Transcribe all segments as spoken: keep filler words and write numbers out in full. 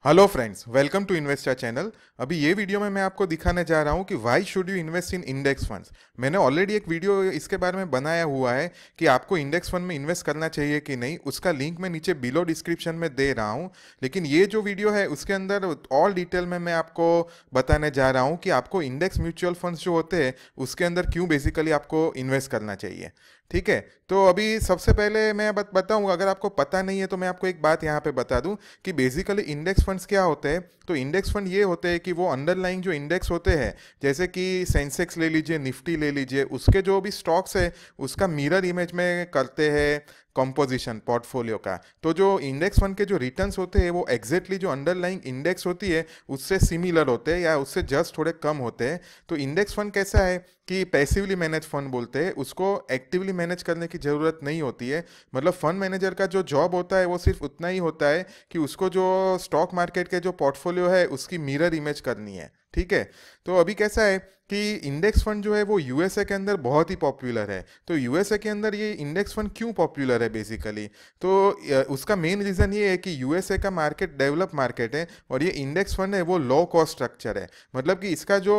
Hello friends, welcome to investor channel. अभी ये video में मैं आपको दिखाने जा रहा हूँ कि why should you invest in index funds. मैंने ऑलरेडी एक वीडियो इसके बारे में बनाया हुआ है कि आपको इंडेक्स फंड में इन्वेस्ट करना चाहिए कि नहीं। उसका लिंक मैं नीचे बिलो डिस्क्रिप्शन में दे रहा हूँ। लेकिन ये जो वीडियो है उसके अंदर ऑल डिटेल में मैं आपको बताने जा रहा हूँ कि आपको इंडेक्स म्यूचुअल फंड्स जो होते हैं उसके अंदर क्यों बेसिकली आपको इन्वेस्ट करना चाहिए। ठीक है, तो अभी सबसे पहले मैं बत, बताऊँ, अगर आपको पता नहीं है तो मैं आपको एक बात यहाँ पे बता दूँ कि बेसिकली इंडेक्स फंड्स क्या होते हैं। तो इंडेक्स फंड ये होते हैं कि वो अंडरलाइंग जो इंडेक्स होते हैं, जैसे कि सेंसेक्स ले लीजिए, निफ्टी ले लीजिए, उसके जो भी स्टॉक्स है उसका मिरर इमेज में करते हैं कंपोजिशन पोर्टफोलियो का। तो जो इंडेक्स फंड के जो रिटर्न्स होते हैं वो एग्जैक्टली जो अंडरलाइंग इंडेक्स होती है उससे सिमिलर होते हैं या उससे जस्ट थोड़े कम होते हैं। तो इंडेक्स फंड कैसा है कि पैसिवली मैनेज फंड बोलते हैं उसको, एक्टिवली मैनेज करने की ज़रूरत नहीं होती है। मतलब फंड मैनेजर का जो जॉब होता है वो सिर्फ उतना ही होता है कि उसको जो स्टॉक मार्केट के जो पोर्टफोलियो है उसकी मिरर इमेज करनी है। ठीक है, तो अभी कैसा है कि इंडेक्स फंड जो है वो यूएसए के अंदर बहुत ही पॉपुलर है। तो यूएसए के अंदर ये इंडेक्स फंड क्यों पॉपुलर है बेसिकली, तो अ, उसका मेन रीज़न ये है कि यूएसए का मार्केट डेवलप मार्केट है और ये इंडेक्स फंड है वो लो कॉस्ट स्ट्रक्चर है। मतलब कि इसका जो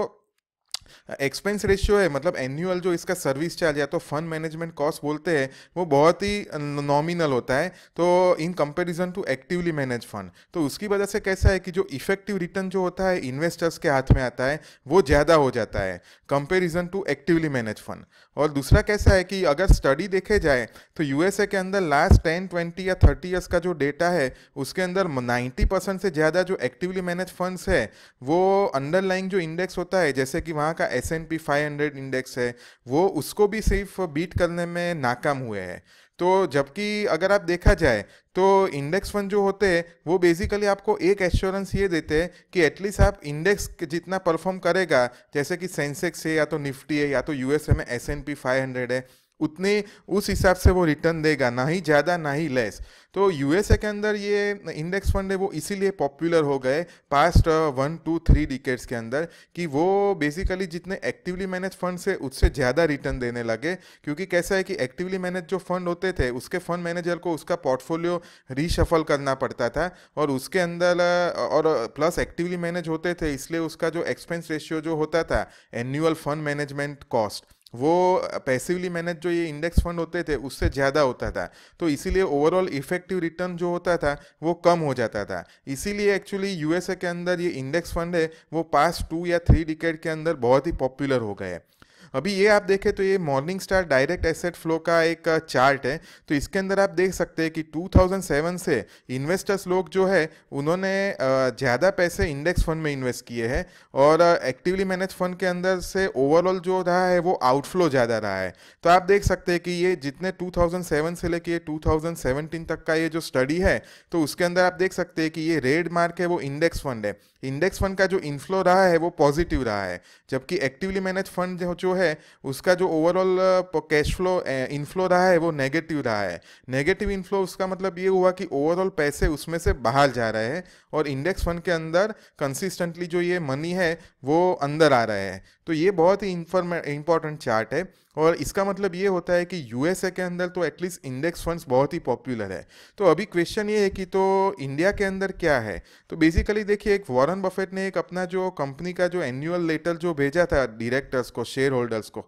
एक्सपेंस रेशियो है, मतलब एनुअल जो इसका सर्विस चार्ज या तो फंड मैनेजमेंट कॉस्ट बोलते हैं, वो बहुत ही नॉमिनल होता है। तो in comparison to actively manage fund, तो उसकी वजह से कैसा है कि जो इफेक्टिव रिटर्न जो होता है इन्वेस्टर्स के हाथ में आता है वो ज़्यादा हो जाता है comparison to actively manage fund. और दूसरा कैसा है कि अगर स्टडी देखे जाए तो यूएसए के अंदर लास्ट टेन ट्वेंटी या थर्टी ईयर्स का जो डेटा है उसके अंदर नाइन्टी परसेंट से ज़्यादा जो एक्टिवली मैनेज फंड्स है वो अंडरलाइंग जो इंडेक्स होता है, जैसे कि वहाँ का S and P five hundred index है, वो उसको भी सिर्फ बीट करने में नाकाम हुए हैं। तो जबकि अगर आप देखा जाए तो इंडेक्स फंड जो होते हैं वो बेसिकली आपको एक एश्योरेंस ये देते हैं कि एटलीस्ट आप इंडेक्स जितना परफॉर्म करेगा, जैसे कि सेंसेक्स है या तो निफ्टी है या तो यूएसए में S and P five hundred है, उतने उस हिसाब से वो रिटर्न देगा, ना ही ज़्यादा ना ही लेस। तो यूएसए के अंदर ये इंडेक्स फंड है वो इसीलिए पॉपुलर हो गए past one two three decades के अंदर कि वो बेसिकली जितने एक्टिवली मैनेज फंड से उससे ज़्यादा रिटर्न देने लगे। क्योंकि कैसा है कि एक्टिवली मैनेज जो फंड होते थे उसके फंड मैनेजर को उसका पोर्टफोलियो रीशफल करना पड़ता था और उसके अंदर और प्लस एक्टिवली मैनेज होते थे इसलिए उसका जो एक्सपेंस रेशियो जो होता था एनुअल फंड मैनेजमेंट कॉस्ट, वो पैसिवली मैनेज जो ये इंडेक्स फंड होते थे उससे ज़्यादा होता था। तो इसीलिए ओवरऑल इफेक्टिव रिटर्न जो होता था वो कम हो जाता था। इसीलिए एक्चुअली यूएसए के अंदर ये इंडेक्स फंड है वो पास्ट टू या थ्री डिकेड के अंदर बहुत ही पॉपुलर हो गए। अभी ये आप देखें तो ये Morningstar direct asset flow का एक चार्ट है। तो इसके अंदर आप देख सकते हैं कि टू थाउजेंड सेवन से इन्वेस्टर्स लोग जो है उन्होंने ज़्यादा पैसे इंडेक्स फंड में इन्वेस्ट किए हैं और एक्टिवली मैनेज फंड के अंदर से ओवरऑल जो रहा है वो आउटफ्लो ज़्यादा रहा है। तो आप देख सकते हैं कि ये जितने टू थाउजेंड सेवन से लेके टू थाउजेंड सेवेंटीन तक का ये जो स्टडी है तो उसके अंदर आप देख सकते हैं कि ये रेड मार्क है वो इंडेक्स फंड है। इंडेक्स फंड का जो इन्फ्लो रहा है वो पॉजिटिव रहा है, जबकि एक्टिवली मैनेज फंड जो जो है उसका जो ओवरऑल कैश फ्लो इनफ्लो रहा है वो नेगेटिव रहा है। नेगेटिव इनफ्लो उसका मतलब ये हुआ कि ओवरऑल पैसे उसमें से बाहर जा रहे हैं और इंडेक्स फंड के अंदर कंसिस्टेंटली जो ये मनी है वो अंदर आ रहे हैं। तो ये बहुत ही इंपॉर्टेंट चार्ट है और इसका मतलब ये होता है कि यूएसए के अंदर तो एटलीस्ट इंडेक्स फंड्स बहुत ही पॉपुलर है। तो अभी क्वेश्चन ये है कि तो इंडिया के अंदर क्या है। तो बेसिकली देखिए, एक वॉरेन बफेट ने एक अपना जो कंपनी का जो एनुअल लेटर जो भेजा था डायरेक्टर्स को, शेयर होल्डर्स को,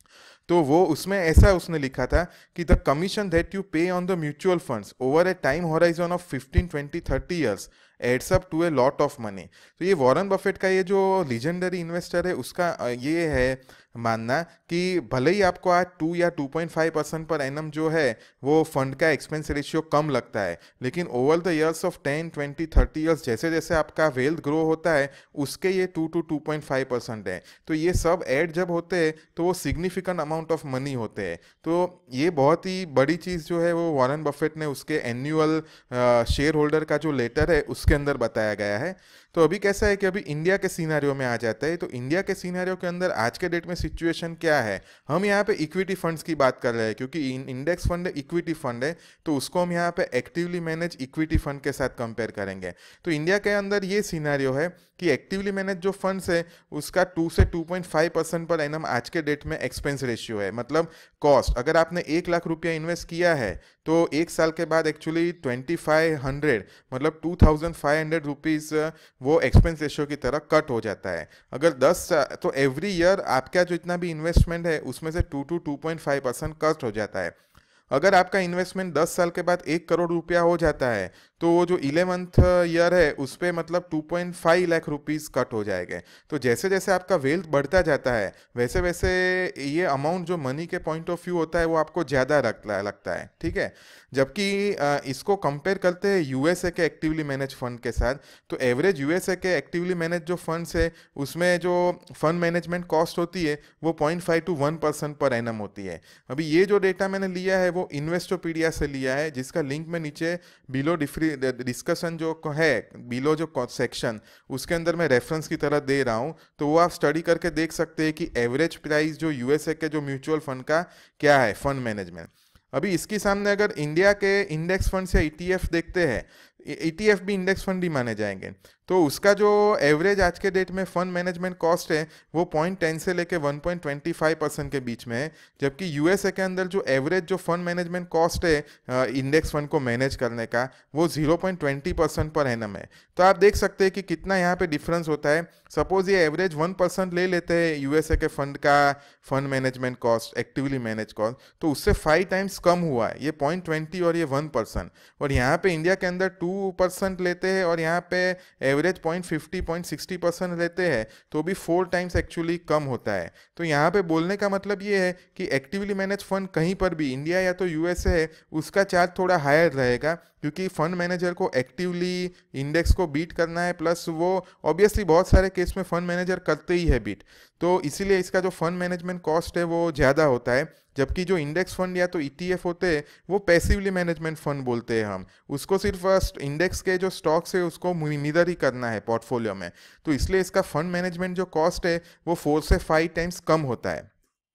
तो वो उसमें ऐसा उसने लिखा था कि the commission that you pay on the mutual funds over a time horizon of fifteen twenty thirty years adds up to a lot of money. तो ये वॉरेन बफेट का ये जो लीजेंडरी इन्वेस्टर है उसका ये है मानना कि भले ही आपको आज टू या two point five percent per annum जो है वो फंड का एक्सपेंस रेशियो कम लगता है, लेकिन over the years of ten twenty thirty years जैसे जैसे आपका वेल्थ ग्रो होता है उसके ये two two two point five percent है। तो ये सब ऐड जब होते हैं तो वो सिग्निफिकेंट अमाउंट ऑफ मनी होते हैं। तो ये बहुत ही बड़ी चीज़ जो है वो वॉरेन बफेट ने उसके एनुअल शेयर होल्डर का जो लेटर है उसके अंदर बताया गया है। तो अभी कैसा है कि अभी इंडिया के सिनेरियो में आ जाता है। तो इंडिया के सिनेरियो के अंदर आज के डेट में सिचुएशन क्या है। हम यहाँ पे इक्विटी फंड्स की बात कर रहे हैं क्योंकि इंडेक्स फंड इक्विटी फंड है, तो उसको हम यहाँ पे एक्टिवली मैनेज इक्विटी फंड के साथ कंपेयर करेंगे। तो इंडिया के अंदर ये सिनेरियो है कि एक्टिवली मैनेज जो फंड्स है उसका टू से two point five percent per annum आज के डेट में एक्सपेंस रेशियो है। मतलब कॉस्ट, अगर आपने एक लाख रुपया इन्वेस्ट किया है तो एक साल के बाद एक्चुअली ट्वेंटी फाइव हंड्रेड मतलब two thousand five hundred rupees वो एक्सपेंस रेशियो की तरह कट हो जाता है। अगर दस, तो एवरी ईयर आपका जो इतना भी इन्वेस्टमेंट है उसमें से two two two point five percent cut हो जाता है। अगर आपका इन्वेस्टमेंट दस साल के बाद एक करोड़ रुपया हो जाता है तो वो जो इलेवंथ ईयर है उस पर मतलब two point five lakh rupees cut हो जाएंगे। तो जैसे जैसे आपका वेल्थ बढ़ता जाता है वैसे वैसे ये अमाउंट जो मनी के पॉइंट ऑफ व्यू होता है वो आपको ज़्यादा रखता लगता है, ठीक है। जबकि इसको कंपेयर करते हैं यूएसए के एक्टिवली मैनेज फंड के साथ, तो एवरेज यूएसए के एक्टिवली मैनेज जो फंड्स है उसमें जो फंड मैनेजमेंट कॉस्ट होती है वो point five two one percent per annum होती है। अभी ये जो डेटा मैंने लिया है वो इन्वेस्टोपीडिया से लिया है, जिसका लिंक मैं नीचे बिलो डिस्कशन जो है, बिलो जो सेक्शन उसके अंदर मैं रेफरेंस की तरह दे रहा हूँ, तो वो आप स्टडी करके देख सकते हैं कि एवरेज प्राइस जो यूएसए के जो म्यूचुअल फंड का क्या है फंड मैनेजमेंट। अभी इसके सामने अगर इंडिया के इंडेक्स फंड या ईटीएफ देखते हैं, ईटीएफ भी इंडेक्स फंड ही माने जाएंगे, तो उसका जो एवरेज आज के डेट में फंड मैनेजमेंट कॉस्ट है वो पॉइंट टेन से लेके one point twenty five percent के बीच में है। जबकि यूएसए के अंदर जो एवरेज जो फंड मैनेजमेंट कॉस्ट है इंडेक्स फंड को मैनेज करने का वो zero point twenty percent per annum है। तो आप देख सकते हैं कि कितना यहाँ पे डिफरेंस होता है। सपोज ये एवरेज वन परसेंट ले लेते हैं यूएसए के फंड का fund management cost, actively manage cost, तो उससे फाइव टाइम्स कम हुआ है, ये पॉइंट ट्वेंटी और ये वन परसेंट। और यहाँ पे इंडिया के अंदर टू परसेंट लेते हैं और यहाँ पे average point fifty point sixty percent लेते हैं, तो भी फोर टाइम्स एक्चुअली कम होता है। तो यहाँ पे बोलने का मतलब ये है कि एक्टिवली मैनेज फंड कहीं पर भी इंडिया या तो यूएसए है उसका चार्ज थोड़ा हायर रहेगा, क्योंकि फंड मैनेजर को एक्टिवली इंडेक्स को बीट करना है, प्लस वो ऑब्वियसली बहुत सारे केस में फंड मैनेजर करते ही है बीट, तो इसीलिए इसका जो फंड मैनेजमेंट कॉस्ट है वो ज़्यादा होता है। जबकि जो इंडेक्स फंड या तो ईटीएफ होते हैं वो पैसिवली मैनेजमेंट फंड बोलते हैं हम, उसको सिर्फ इंडेक्स के जो स्टॉक्स है उसको मिरर ही करना है पोर्टफोलियो में, तो इसलिए इसका फंड मैनेजमेंट जो कॉस्ट है वो फोर से फाइव टाइम्स कम होता है।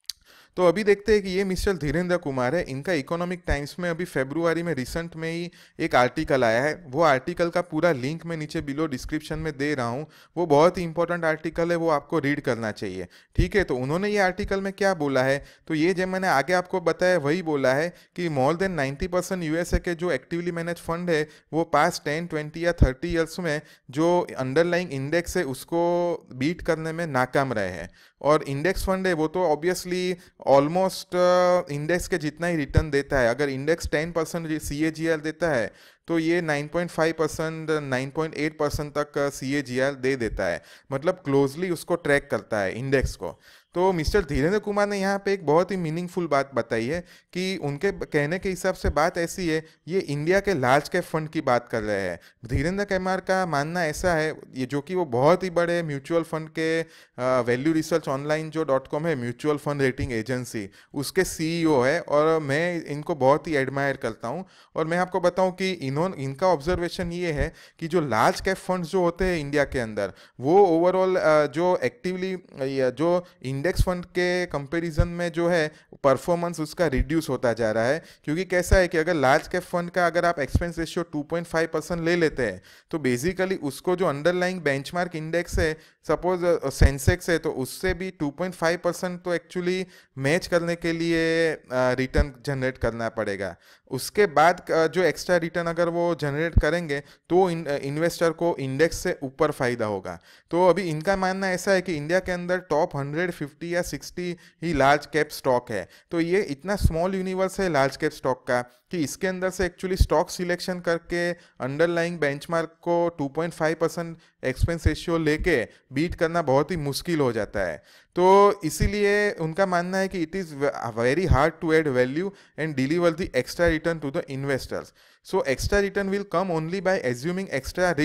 तो अभी देखते हैं कि ये मिस्टर धीरेन्द्र कुमार है, इनका इकोनॉमिक टाइम्स में अभी फरवरी में रिसेंट में ही एक आर्टिकल आया है। वो आर्टिकल का पूरा लिंक मैं नीचे बिलो डिस्क्रिप्शन में दे रहा हूँ, वो बहुत ही इंपॉर्टेंट आर्टिकल है, वो आपको रीड करना चाहिए, ठीक है। तो उन्होंने ये आर्टिकल में क्या बोला है, तो ये जब मैंने आगे आपको बताया वही बोला है कि more than ninety percent USA के जो एक्टिवली मैनेज फंड है वो पास्ट टेन ट्वेंटी या थर्टी ईयर्स में जो अंडरलाइंग इंडेक्स है उसको बीट करने में नाकाम रहे हैं। और इंडेक्स फंड है वो तो ऑब्वियसली ऑलमोस्ट इंडेक्स के जितना ही रिटर्न देता है। अगर index ten percent C A G R देता है तो ये nine point five percent nine point eight percent तक C A G are they देता है, मतलब क्लोजली उसको ट्रैक करता है इंडेक्स को। तो मिस्टर धीरेन्द्र कुमार ने यहाँ पे एक बहुत ही मीनिंगफुल बात बताई है कि उनके कहने के हिसाब से बात ऐसी है, ये इंडिया के लार्ज कैप फंड की बात कर रहे हैं। धीरेन्द्र कुमार का मानना ऐसा है, ये जो कि वो बहुत ही बड़े म्यूचुअल फंड के वैल्यू रिसर्च ऑनलाइन जो डॉट कॉम है म्यूचुअल फंड रेटिंग एजेंसी, उसके सीईओ है और मैं इनको बहुत ही एडमायर करता हूँ। और मैं आपको बताऊँ कि इन्होंने इनका ऑब्जर्वेशन ये है कि जो लार्ज कैप फंड्स जो होते हैं इंडिया के अंदर वो ओवरऑल जो एक्टिवली जो इंडेक्स फंड के कंपैरिजन में जो है परफॉर्मेंस उसका रिड्यूस होता जा रहा है। क्योंकि कैसा है कि अगर लार्ज कैप फंड का अगर आप expense ratio two point five percent ले लेते हैं तो बेसिकली उसको जो अंडरलाइंग बेंचमार्क इंडेक्स है, सपोज सेंसेक्स है, तो उससे भी टू पॉइंट फाइव परसेंट तो एक्चुअली मैच करने के लिए रिटर्न जनरेट करना पड़ेगा। उसके बाद जो एक्स्ट्रा रिटर्न अगर वो जनरेट करेंगे तो इन्वेस्टर को इंडेक्स से ऊपर फायदा होगा। तो अभी इनका मानना ऐसा है कि इंडिया के अंदर टॉप हंड्रेड फिफ्टी या सिक्सटी ही लार्ज कैप स्टॉक है। तो ये इतना स्मॉल यूनिवर्स है लार्ज कैप स्टॉक का कि इसके अंदर से एक्चुअली स्टॉक सिलेक्शन करके अंडरलाइंग बेंचमार्क को two point five percent expense ratio लेके बीट करना बहुत ही मुश्किल हो जाता है। तो इसीलिए उनका मानना है कि it is very hard to add value and deliver the extra return to the investors. So extra return will come only by assuming extra risk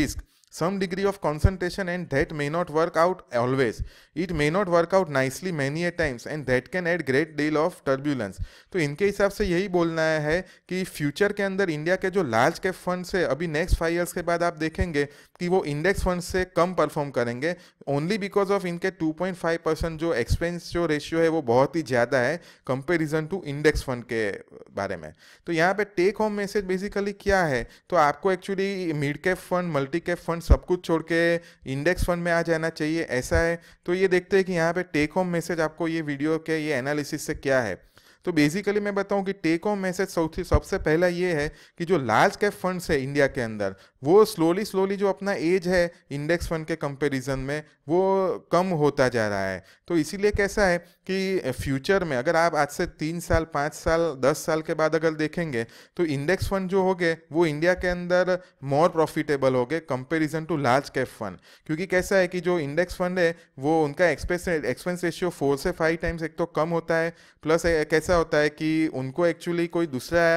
some degree of concentration, and that may not work out always. It may not work out nicely many a times, and that can add great deal of turbulence. तो इनके हिसाब से यही बोलना है कि future के अंदर इंडिया के जो लार्ज कैप फंड्स है अभी नेक्स्ट फाइव ईयर्स के बाद आप देखेंगे कि वो इंडेक्स फंड से कम परफॉर्म करेंगे, ओनली बिकॉज ऑफ इनके टू पॉइंट फाइव परसेंट जो एक्सपेंस जो रेशियो है वो बहुत ही ज़्यादा है कंपेरिजन टू इंडेक्स फंड के बारे में। तो यहाँ पे टेक होम मैसेज बेसिकली क्या है, तो आपको actually mid cap fund, multi cap fund सब कुछ छोड़ के इंडेक्स फंड में आ जाना चाहिए, ऐसा है। तो ये देखते हैं कि यहाँ पे टेक होम मैसेज आपको ये वीडियो के ये एनालिसिस से क्या है। तो बेसिकली मैं बताऊं कि टेक होम मैसेज सबसे सबसे पहला ये है कि जो लार्ज कैप फंड्स है इंडिया के अंदर वो स्लोली स्लोली जो अपना एज है इंडेक्स फंड के कंपैरिजन में वो कम होता जा रहा है। तो इसीलिए कैसा है कि फ्यूचर में अगर आप आज से तीन साल, पाँच साल, दस साल के बाद अगर देखेंगे तो इंडेक्स फंड जो हो गए वो इंडिया के अंदर मोर प्रॉफिटेबल हो गए comparison to large cap fund. क्योंकि कैसा है कि जो इंडेक्स फंड है वो उनका एक्सपेंस एक्सपेंस रेशियो फोर से फाइव टाइम्स एक तो कम होता है, प्लस कैसा होता है कि उनको एक्चुअली कोई दूसरा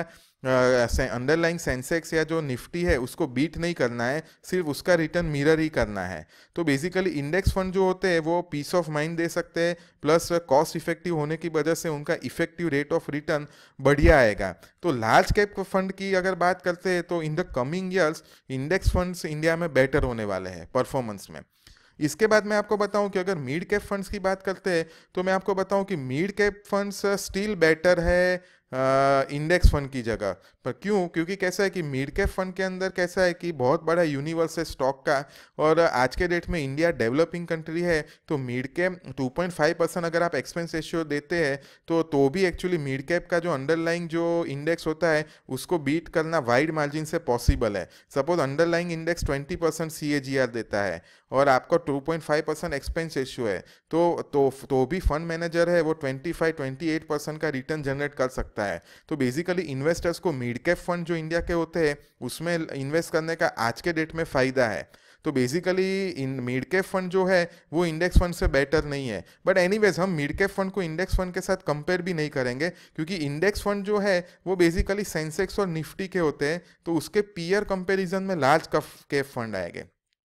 अंडरलाइंग सेंसेक्स या जो निफ्टी है उसको बीट नहीं करना है, सिर्फ उसका रिटर्न मिरर ही करना है। तो बेसिकली इंडेक्स फंड जो होते हैं वो पीस ऑफ माइंड दे सकते हैं, प्लस कॉस्ट इफेक्टिव होने की वजह से उनका इफेक्टिव रेट ऑफ रिटर्न बढ़िया आएगा। तो लार्ज कैप फंड की अगर बात करते हैं तो in the coming years index funds India में बेटर होने वाले हैं परफॉर्मेंस में। इसके बाद मैं आपको बताऊं कि अगर मिड कैप फंड्स की बात करते हैं तो मैं आपको बताऊं कि mid cap funds still better है इंडेक्स फंड की जगह पर। क्यों? क्योंकि कैसा है कि मिड कैप फंड के अंदर कैसा है कि बहुत बड़ा यूनिवर्स है स्टॉक का, और आज के डेट में इंडिया डेवलपिंग कंट्री है, तो mid cap two point five percent अगर आप एक्सपेंस रेशियो देते हैं तो तो भी एक्चुअली मिड कैप का जो अंडरलाइंग जो इंडेक्स होता है उसको बीट करना वाइड मार्जिन से पॉसिबल है। Suppose underlying index twenty percent C A G R देता है और आपका two point five percent expense ratio है, तो तो तो भी फंड मैनेजर है वो twenty five twenty eight percent का रिटर्न जनरेट कर सकता है। तो बेसिकली इन्वेस्टर्स को मिड कैप फंड जो इंडिया के होते हैं उसमें इन्वेस्ट करने का आज के डेट में फ़ायदा है। तो बेसिकली इन मिड कैप फंड जो है वो इंडेक्स फंड से बेटर नहीं है, बट एनीवेज हम मिड कैप फंड को इंडेक्स फंड के साथ कंपेयर भी नहीं करेंगे, क्योंकि इंडेक्स फंड जो है वो बेसिकली सेंसेक्स और निफ्टी के होते हैं, तो उसके पीयर कंपैरिजन में लार्ज कैप फंड आएंगे।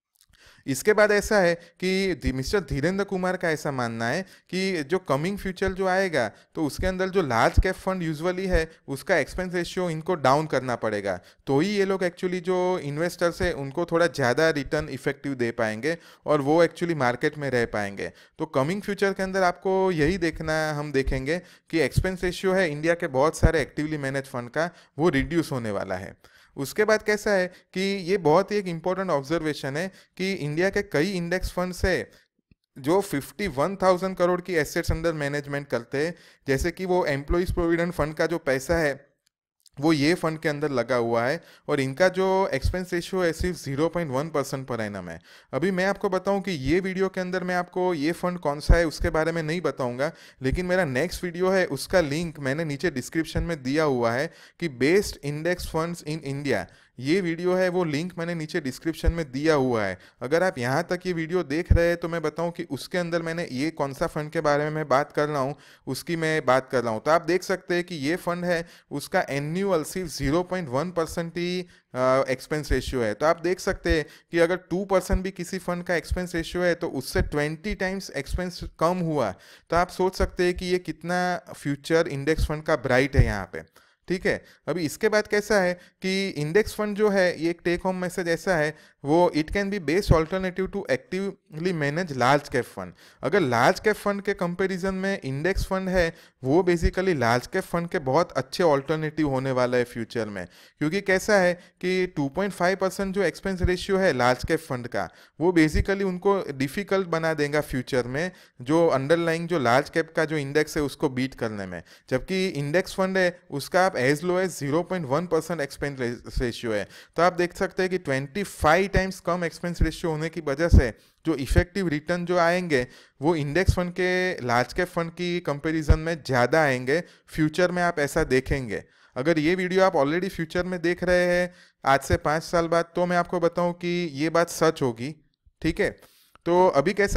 इसके बाद ऐसा है कि मिस्टर धीरेन्द्र कुमार का ऐसा मानना है कि जो कमिंग फ्यूचर जो आएगा तो उसके अंदर जो लार्ज कैप फंड यूजुअली है उसका एक्सपेंस रेशियो इनको डाउन करना पड़ेगा, तो ही ये लोग एक्चुअली जो इन्वेस्टर्स है उनको थोड़ा ज़्यादा रिटर्न इफेक्टिव दे पाएंगे और वो एक्चुअली मार्केट में रह पाएंगे। तो कमिंग फ्यूचर के अंदर आपको यही देखना, हम देखेंगे कि एक्सपेंस रेशियो है इंडिया के बहुत सारे एक्टिवली मैनेज फंड का वो रिड्यूस होने वाला है। उसके बाद कैसा है कि ये बहुत ही एक इम्पोर्टेंट ऑब्जर्वेशन है कि इंडिया के कई इंडेक्स फंड्स है जो फिफ्टी वन थाउजेंड करोड़ की एसेट्स अंडर मैनेजमेंट करते हैं, जैसे कि वो एम्प्लॉइज प्रोविडेंट फंड का जो पैसा है वो ये फंड के अंदर लगा हुआ है, और इनका जो एक्सपेंस रेशियो है सिर्फ zero point one percent per annum है। अभी मैं आपको बताऊं कि ये वीडियो के अंदर मैं आपको ये फंड कौन सा है उसके बारे में नहीं बताऊंगा, लेकिन मेरा नेक्स्ट वीडियो है उसका लिंक मैंने नीचे डिस्क्रिप्शन में दिया हुआ है कि best index funds in India, ये वीडियो है वो लिंक मैंने नीचे डिस्क्रिप्शन में दिया हुआ है। अगर आप यहाँ तक ये वीडियो देख रहे हैं तो मैं बताऊं कि उसके अंदर मैंने ये कौन सा फंड के बारे में मैं बात कर रहा हूँ उसकी मैं बात कर रहा हूँ। तो आप देख सकते हैं कि ये फंड है उसका एन्यूअल सिर्फ ज़ीरो पॉइंट वन परसेंट ही एक्सपेंस रेशियो है। तो आप देख सकते हैं कि अगर टू परसेंट भी किसी फंड का एक्सपेंस रेशियो है तो उससे ट्वेंटी टाइम्स एक्सपेंस कम हुआ, तो आप सोच सकते हैं कि ये कितना फ्यूचर इंडेक्स फंड का ब्राइट है यहाँ पे। ठीक है, अभी इसके बाद कैसा है कि इंडेक्स फंड जो है ये एक टेक होम मैसेज ऐसा है वो it can be best alternative to actively manage large cap fund. अगर लार्ज कैप फंड के कंपैरिजन में इंडेक्स फंड है वो बेसिकली लार्ज कैप फंड के बहुत अच्छे ऑल्टरनेटिव होने वाला है फ्यूचर में, क्योंकि कैसा है कि टू पॉइंट फाइव परसेंट जो एक्सपेंस रेशियो है लार्ज कैप फंड का वो बेसिकली उनको डिफिकल्ट बना देगा फ्यूचर में जो अंडरलाइंग जो लार्ज कैप का जो इंडेक्स है उसको बीट करने में, जबकि इंडेक्स फंड है उसका आप as low as zero point one percent expense ratio है। तो आप देख सकते हैं कि ट्वेंटी फाइव टाइम्स कम एक्सपेंस रेशियो होने की वजह से जो इफेक्टिव रिटर्न जो आएंगे वो इंडेक्स फंड के लार्ज कैप फंड की कंपैरिजन में ज़्यादा आएंगे फ्यूचर में, आप ऐसा देखेंगे। अगर ये वीडियो आप ऑलरेडी फ्यूचर में देख रहे हैं आज से पाँच साल बाद तो मैं आपको बताऊं कि ये बात सच होगी। ठीक है, तो अभी कैसा है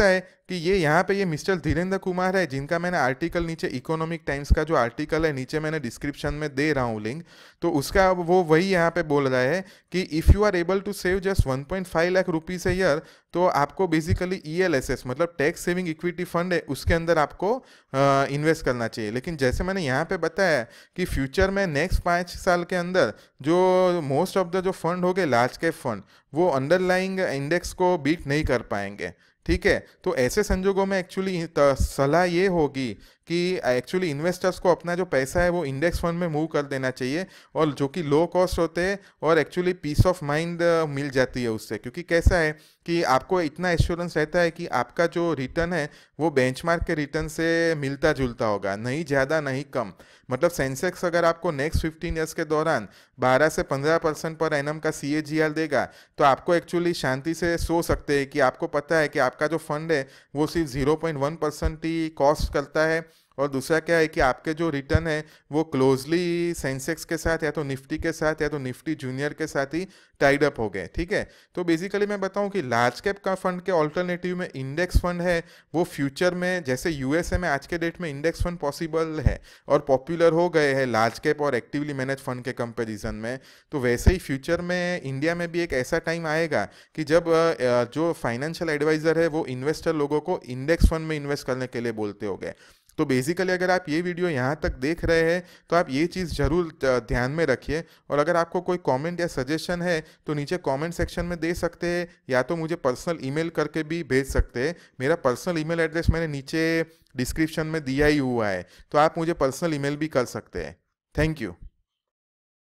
कि ये यहाँ पे ये मिस्टर धीरेन्द्र कुमार है, जिनका मैंने आर्टिकल नीचे इकोनॉमिक टाइम्स का जो आर्टिकल है नीचे मैंने डिस्क्रिप्शन में दे रहा हूँ लिंक, तो उसका वो वही यहाँ पे बोल रहा है कि if you are able to save just one point five lakh rupees a year, तो आपको basically E L S S मतलब टैक्स सेविंग इक्विटी फंड है, उसके अंदर आपको इन्वेस्ट करना चाहिए। लेकिन जैसे मैंने यहाँ पे बताया कि फ्यूचर में नेक्स्ट पाँच साल के अंदर जो मोस्ट ऑफ द जो फंड हो गए लार्ज कैप फंड, वो अंडरलाइंग इंडेक्स को बीट नहीं कर पाएंगे। ठीक है, तो ऐसे संजोगों में एक्चुअली सलाह ये होगी कि एक्चुअली इन्वेस्टर्स को अपना जो पैसा है वो इंडेक्स फंड में मूव कर देना चाहिए, और जो कि लो कॉस्ट होते हैं और एक्चुअली पीस ऑफ माइंड मिल जाती है उससे। क्योंकि कैसा है कि आपको इतना एश्योरेंस रहता है कि आपका जो रिटर्न है वो बेंचमार्क के रिटर्न से मिलता जुलता होगा, नहीं ज़्यादा नहीं कम। मतलब सेंसेक्स अगर आपको नेक्स्ट फिफ्टीन ईयर्स के दौरान बारह से पंद्रह परसेंट पर एनम का सी ए जी आर देगा, तो आपको एक्चुअली शांति से सो सकते हैं कि आपको पता है कि आपका जो फंड है वो सिर्फ जीरो पॉइंट वन परसेंट ही कॉस्ट करता है। और दूसरा क्या है कि आपके जो रिटर्न है वो क्लोजली सेंसेक्स के साथ या तो निफ्टी के साथ या तो निफ्टी जूनियर के साथ ही टाइड अप हो गए। ठीक है, तो बेसिकली मैं बताऊं कि लार्ज कैप का फंड के ऑल्टरनेटिव में इंडेक्स फंड है, वो फ्यूचर में जैसे यू एस ए में आज के डेट में इंडेक्स फंड पॉसिबल है और पॉपुलर हो गए हैं लार्ज कैप और एक्टिवली मैनेज फंड के कंपेरिजन में, तो वैसे ही फ्यूचर में इंडिया में भी एक ऐसा टाइम आएगा कि जब जो फाइनेंशियल एडवाइजर है वो इन्वेस्टर लोगों को इंडेक्स फंड में इन्वेस्ट करने के लिए बोलते हो गए। तो बेसिकली अगर आप ये वीडियो यहाँ तक देख रहे हैं तो आप ये चीज़ ज़रूर ध्यान में रखिए, और अगर आपको कोई कमेंट या सजेशन है तो नीचे कमेंट सेक्शन में दे सकते हैं, या तो मुझे पर्सनल ईमेल करके भी भेज सकते हैं। मेरा पर्सनल ईमेल एड्रेस मैंने नीचे डिस्क्रिप्शन में दिया ही हुआ है, तो आप मुझे पर्सनल ईमेल भी कर सकते हैं। Thank you.